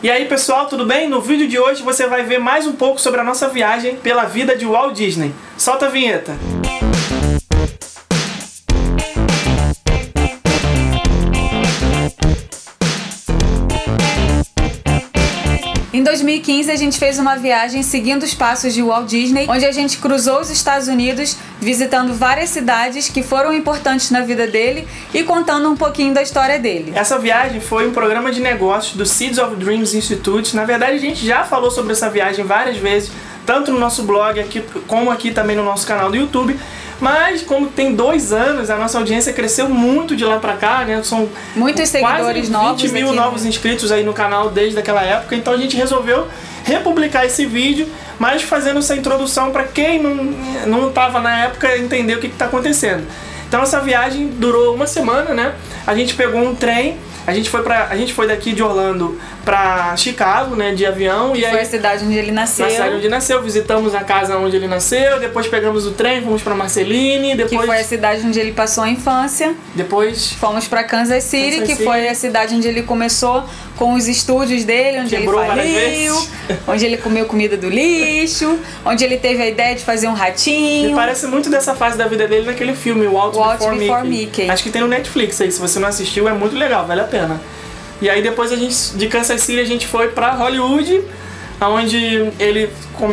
E aí pessoal, tudo bem? No vídeo de hoje você vai ver mais um pouco sobre a nossa viagem pela vida de Walt Disney. Solta a vinheta! Em 2015 a gente fez uma viagem seguindo os passos de Walt Disney, onde a gente cruzou os Estados Unidos, visitando várias cidades que foram importantes na vida dele e contando um pouquinho da história dele. Essa viagem foi um programa de negócios do Seeds of Dreams Institute. Na verdade a gente já falou sobre essa viagem várias vezes, tanto no nosso blog aqui, como aqui também no nosso canal do YouTube. Mas como tem 2 anos, a nossa audiência cresceu muito de lá pra cá, né? São muitos seguidores novos, 20 mil novos inscritos aí no canal desde aquela época. Então a gente resolveu republicar esse vídeo, mas fazendo essa introdução para quem não estava na época entender o que está acontecendo. Então essa viagem durou uma semana, né? A gente pegou um trem. A gente foi daqui de Orlando pra Chicago, né, de avião. E aí, foi a cidade onde ele nasceu. Na cidade onde nasceu, visitamos a casa onde ele nasceu, depois pegamos o trem, fomos pra Marceline, depois... Que foi a cidade onde ele passou a infância. Depois... Fomos pra Kansas City, foi a cidade onde ele começou com os estúdios dele, onde Quebrou ele faliu, onde ele comeu comida do lixo, onde ele teve a ideia de fazer um ratinho. E parece muito dessa fase da vida dele naquele filme, Walt Before Mickey. Acho que tem no Netflix aí, se você não assistiu, é muito legal, vale a pena. E aí depois de Kansas City a gente foi pra Hollywood, onde ele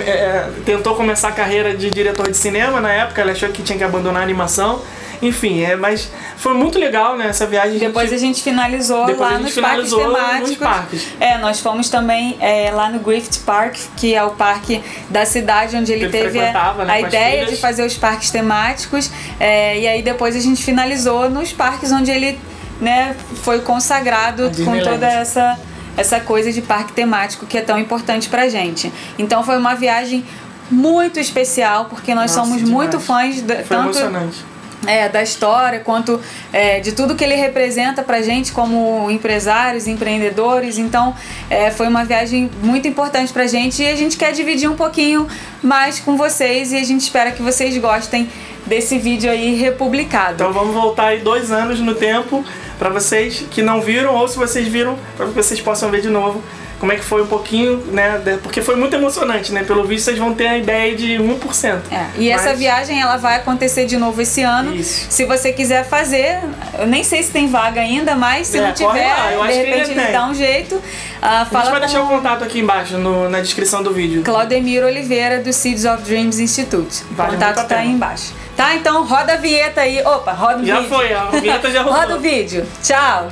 tentou começar a carreira de diretor de cinema. Na época ele achou que tinha que abandonar a animação. Enfim, mas foi muito legal, né, essa viagem. Depois a gente finalizou lá nos parques temáticos. Nós fomos também lá no Griffith Park, que é o parque da cidade onde ele teve a ideia de fazer os parques temáticos. E aí depois a gente finalizou nos parques onde ele, né, foi consagrado com toda essa coisa de parque temático que é tão importante pra gente. Então foi uma viagem muito especial, porque nós somos muito fãs da história, quanto de tudo que ele representa pra gente como empresários, empreendedores. Então foi uma viagem muito importante pra gente e a gente quer dividir um pouquinho mais com vocês e a gente espera que vocês gostem desse vídeo aí republicado. Então vamos voltar aí 2 anos no tempo pra vocês que não viram, ou se vocês viram, pra que vocês possam ver de novo como é que foi um pouquinho, né? Porque foi muito emocionante, né? Pelo visto vocês vão ter a ideia de 1%. Essa viagem ela vai acontecer de novo esse ano. Isso. Se você quiser fazer, eu nem sei se tem vaga ainda, mas se não tiver, de repente ele dá um jeito. A gente vai deixar o contato aqui embaixo na descrição do vídeo. Claudemiro Oliveira, do Seeds of Dreams Institute. O contato tá aí embaixo. Tá? Então roda a vinheta aí. Opa, roda o vídeo. Já foi, a vinheta já rolou. Roda o vídeo. Tchau.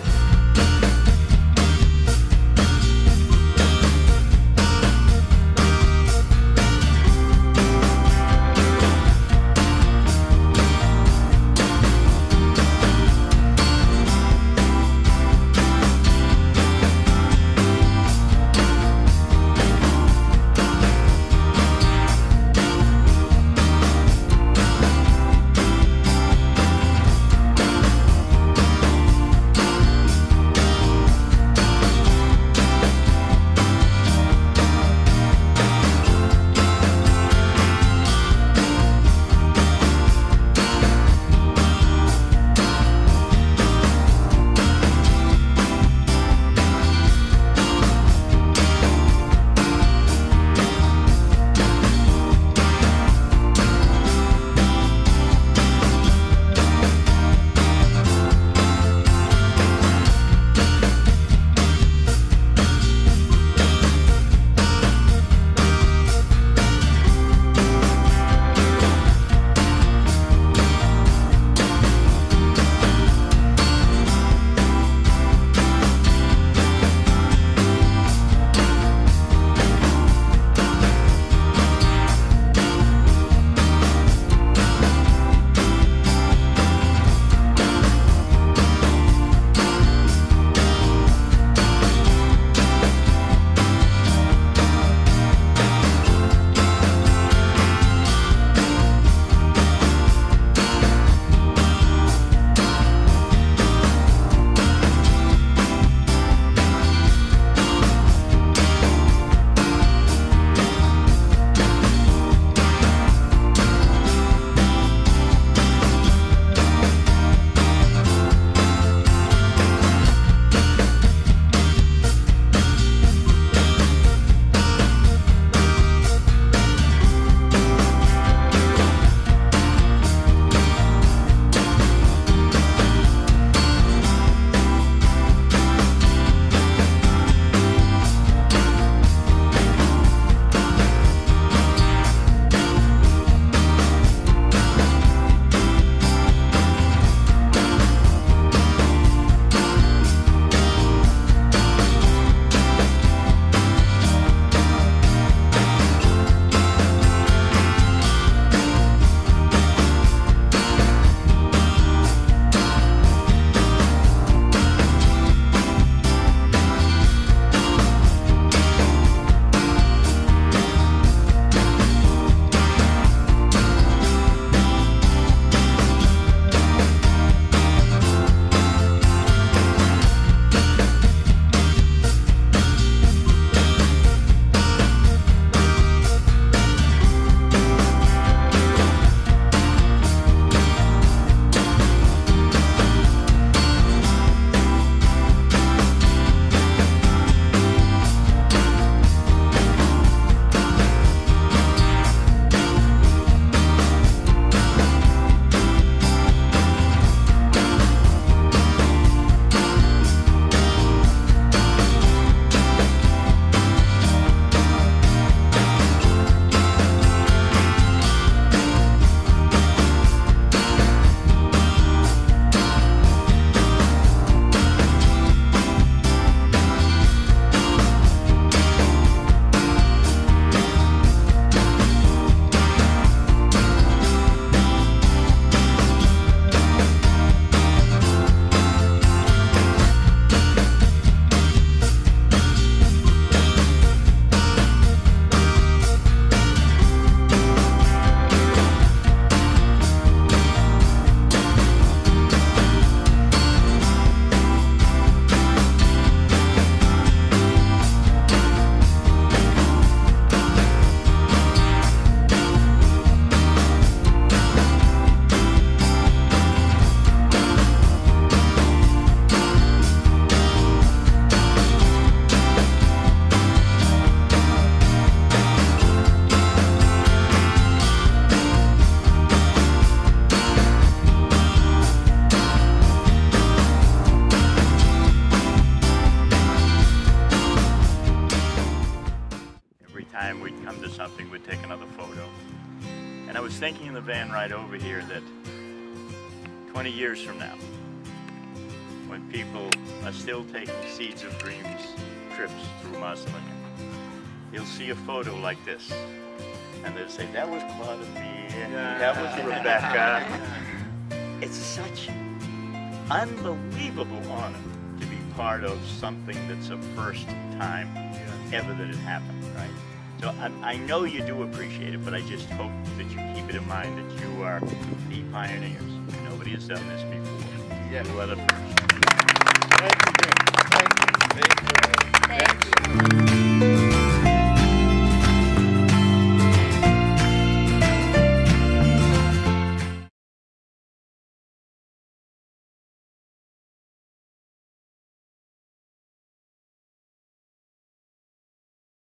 time we'd come to something, we'd take another photo. And I was thinking in the van ride over here that 20 years from now, when people are still taking Seeds of Dreams trips through Marsaliga, you'll see a photo like this. And they'll say, that was Claudemir, that was Rebecca. It's such unbelievable honor to be part of something that's a first time ever that it happened, right? So I know you do appreciate it, but I just hope that you keep it in mind that you are the pioneers. Nobody has done this before. Yeah. You are the first. Thank you. Thank you. Thank you. Thank you.